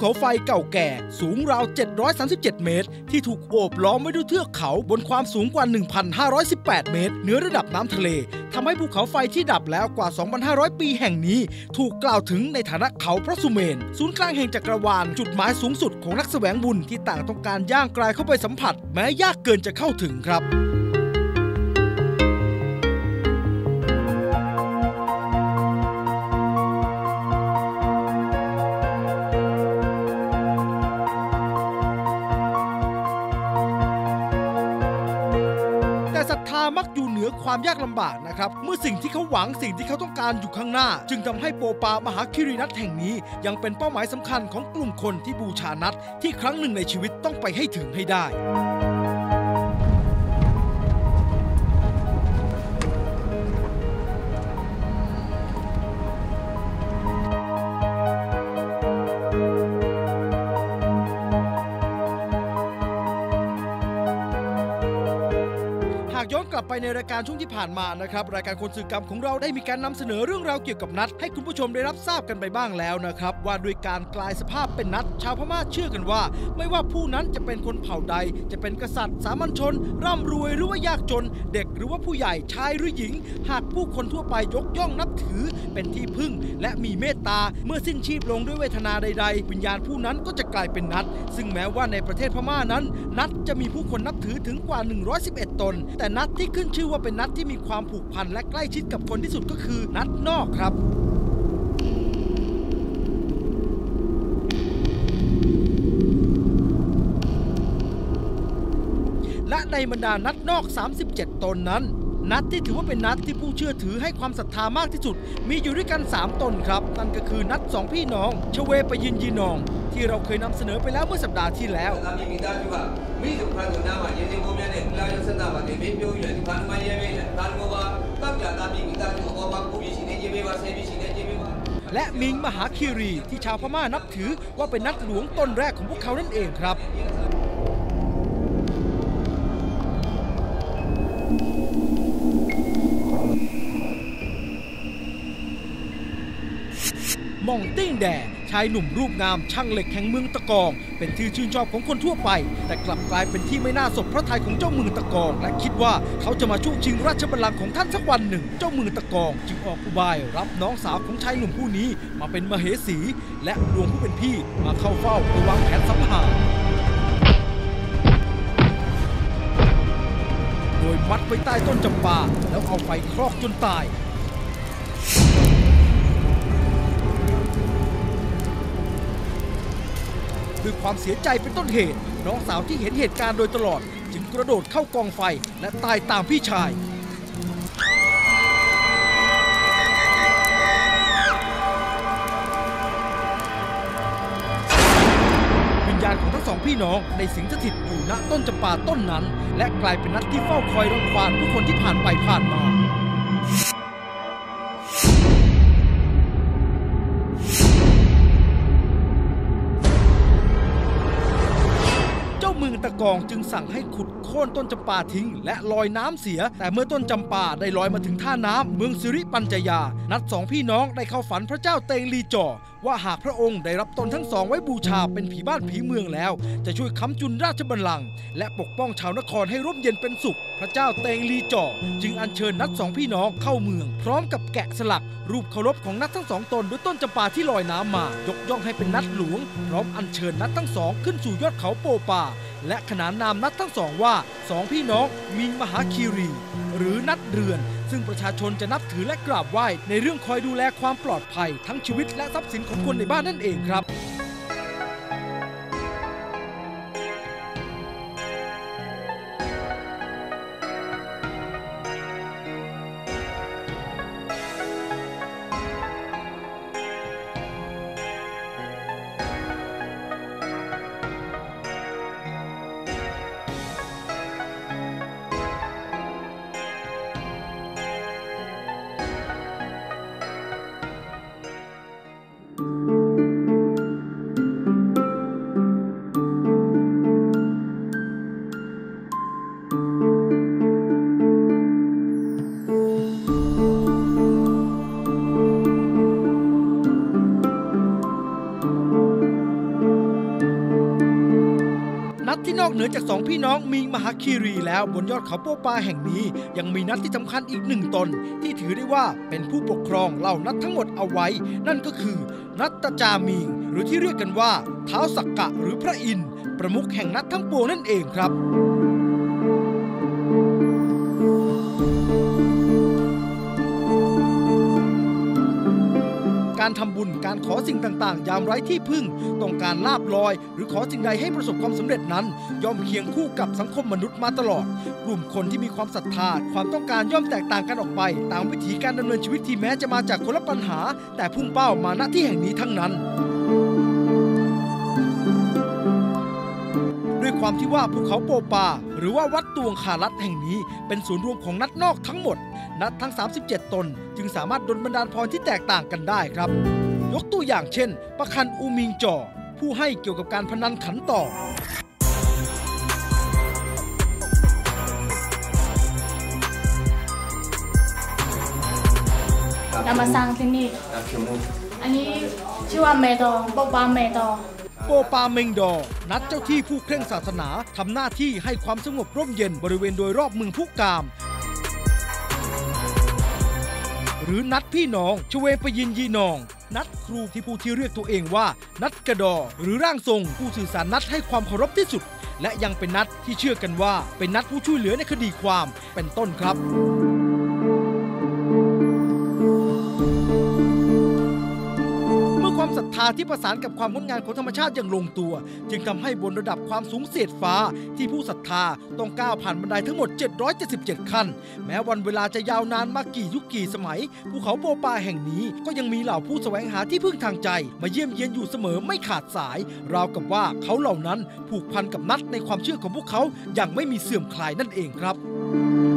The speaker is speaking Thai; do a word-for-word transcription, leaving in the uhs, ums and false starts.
เขาไฟเก่าแก่สูงราวเจ็ดร้อยสามสิบเจ็ดเมตรที่ถูกโอบล้อมไว้ด้วยเทือกเขาบนความสูงกว่า หนึ่งพันห้าร้อยสิบแปด เมตรเหนือระดับน้ำทะเลทำให้ภูเขาไฟที่ดับแล้วกว่า สองพันห้าร้อย ปีแห่งนี้ถูกกล่าวถึงในฐานะเขาพระสุเมรุศูนย์กลางแห่งจักรวาลจุดหมายสูงสุดของนักแสวงบุญที่ต่างต้องการย่างกลายเข้าไปสัมผัสแม้ยากเกินจะเข้าถึงครับศรัทธามักอยู่เหนือความยากลำบากนะครับเมื่อสิ่งที่เขาหวังสิ่งที่เขาต้องการอยู่ข้างหน้าจึงทำให้โปปามหาคิรินัทแห่งนี้ยังเป็นเป้าหมายสำคัญของกลุ่มคนที่บูชานัทที่ครั้งหนึ่งในชีวิตต้องไปให้ถึงให้ได้ย้อนกลับไปในรายการช่วงที่ผ่านมานะครับรายการคนสื่อกรรมของเราได้มีการนำเสนอเรื่องราวเกี่ยวกับนัทให้คุณผู้ชมได้รับทราบกันไปบ้างแล้วนะครับว่าด้วยการกลายสภาพเป็นนัทชาวพม่าเชื่อกันว่าไม่ว่าผู้นั้นจะเป็นคนเผ่าใดจะเป็นกษัตริย์สามัญชนร่ำรวยหรือว่ายากจนเด็กหรือว่าผู้ใหญ่ชายหรือหญิงหากผู้คนทั่วไปยกย่องนับถือเป็นที่พึ่งและมีเมตตาเมื่อสิ้นชีพลงด้วยเวทนาใดๆวิญญาณผู้นั้นก็จะกลายเป็นนัทซึ่งแม้ว่าในประเทศพม่านั้นนัทจะมีผู้คนนับถือถึงกว่าหนึ่งร้อยสิบเอ็ดตนแต่นัทที่ขึ้นชื่อว่าเป็นนัทที่มีความผูกพันและใกล้ชิดกับคนที่สุดก็คือนัทนอกครับและในบรรดานัทนอกสามสิบเจ็ดตนนั้นนัทที่ถือว่าเป็นนัทที่ผู้เชื่อถือให้ความศรัทธามากที่สุดมีอยู่ด้วยกันสามตนครับนั่นก็คือนัทสองพี่น้องชเวปยินยีนองที่เราเคยนำเสนอไปแล้วเมื่อสัปดาห์ที่แล้วและมิงมหาคีรีที่ชาวพม่านับถือว่าเป็นนัทหลวงต้นแรกของพวกเขานั่นเองครับม่องติ้งแด่ชายหนุ่มรูปงามช่างเหล็กแห่งเมืองตะกองเป็นที่ชื่นชอบของคนทั่วไปแต่กลับกลายเป็นที่ไม่น่าสบพระทัยของเจ้าเมืองตะกองและคิดว่าเขาจะมาช่วงชิงราชบัลลังก์ของท่านสักวันหนึ่งเจ้าเมืองตะกองจึงออกอุบายรับน้องสาวของชายหนุ่มผู้นี้มาเป็นมเหสีและลวงผู้เป็นพี่มาเข้าเฝ้าเพื่อวางแผนสังหารโดยมัดไว้ใต้ต้นจำปาแล้วเอาไฟคลอกจนตายด้วยความเสียใจเป็นต้นเหตุน้องสาวที่เห็นเหตุการณ์โดยตลอดจึงกระโดดเข้ากองไฟและตายตามพี่ชายวิญญาณของทั้งสองพี่น้องได้สิงสถิตอยู่ณต้นจำปาต้นนั้นและกลายเป็นนัทที่เฝ้าคอยรังควานผู้คนที่ผ่านไปผ่านมาเมืองตะกองจึงสั่งให้ขุดโค่นต้นจำปาทิ้งและลอยน้ำเสียแต่เมื่อต้นจำปาได้ลอยมาถึงท่าน้ำเมืองสิริปัญจยานัดสองพี่น้องได้เข้าฝันพระเจ้าเตงลีจ่อว่าหากพระองค์ได้รับตนทั้งสองไว้บูชาเป็นผีบ้านผีเมืองแล้วจะช่วยค้ำจุนราชบัลลังก์และปกป้องชาวนครให้ร่มเย็นเป็นสุขพระเจ้าเตงลีจ่อจึงอัญเชิญนัดสองพี่น้องเข้าเมืองพร้อมกับแกะสลักรูปเคารพของนัดทั้งสองตนด้วยต้นจำปาที่ลอยน้ำมายกย่องให้เป็นนัดหลวงพร้อมอัญเชิญนัดทั้งสองขึ้นสู่ยอดเขาโปปาและขนานนามนัดทั้งสองว่าสองพี่น้องมิงมหาคีรีหรือนัดเรือนซึ่งประชาชนจะนับถือและกราบไหว้ในเรื่องคอยดูแลความปลอดภัยทั้งชีวิตและทรัพย์สินของคนในบ้านนั่นเองครับที่นอกเหนือจากสองพี่น้องมิงมหาคีรีแล้วบนยอดเขาโปปาแห่งนี้ยังมีนัดที่สำคัญอีกหนึ่งตนที่ถือได้ว่าเป็นผู้ปกครองเหล่านัดทั้งหมดเอาไว้นั่นก็คือนัดตจามิงหรือที่เรียกกันว่าท้าวสักกะหรือพระอินทร์ประมุขแห่งนัดทั้งปวงนั่นเองครับการทำบุญการขอสิ่งต่างๆยามไร้ที่พึ่งต้องการลาภลอยหรือขอสิ่งใดให้ประสบความสำเร็จนั้นย่อมเคียงคู่กับสังคมมนุษย์มาตลอดกลุ่มคนที่มีความศรัทธาความต้องการย่อมแตกต่างกันออกไปตามวิถีการดำเนินชีวิตที่แม้จะมาจากคนละปัญหาแต่พุ่งเป้ามาณที่แห่งนี้ทั้งนั้นด้วยความที่ว่าภูเขาโปปาหรือว่าวัดตวงคารัตแห่งนี้เป็นศูนย์รวมของนัดนอกทั้งหมดนัดทั้งสามสิบเจ็ดตนจึงสามารถดลบันดาลพรที่แตกต่างกันได้ครับยกตัวอย่างเช่นประคันอูมิงจ่อผู้ให้เกี่ยวกับการพนันขันต่อเรามาสร้างที่นี่อันนี้ชื่อว่าเมโตโปปาเมโตโปปาเมงดอนัดเจ้าที่ผู้เคร่งศาสนาทำหน้าที่ให้ความสงบร่มเย็นบริเวณโดยรอบเมืองพุกามหรือนัดพี่น้องชเวปยินยีนองนัดครูที่ผู้ที่เรียกตัวเองว่านัดกระดอหรือร่างทรงผู้สื่อสารนัดให้ความเคารพที่สุดและยังเป็นนัดที่เชื่อกันว่าเป็นนัดผู้ช่วยเหลือในคดีความเป็นต้นครับความศรัทธาที่ประสานกับความงดงามของธรรมชาติอย่างลงตัวจึงทำให้บนระดับความสูงเศษฟ้าที่ผู้ศรัทธาต้องก้าวผ่านบันไดทั้งหมดเจ็ดร้อยเจ็ดสิบเจ็ดขั้นแม้วันเวลาจะยาวนานมากี่ยุคกี่สมัยภูเขาโปปาแห่งนี้ก็ยังมีเหล่าผู้แสวงหาที่พึ่งทางใจมาเยี่ยมเยียนอยู่เสมอไม่ขาดสายราวกับว่าเขาเหล่านั้นผูกพันกับนัดในความเชื่อของพวกเขาอย่างไม่มีเสื่อมคลายนั่นเองครับ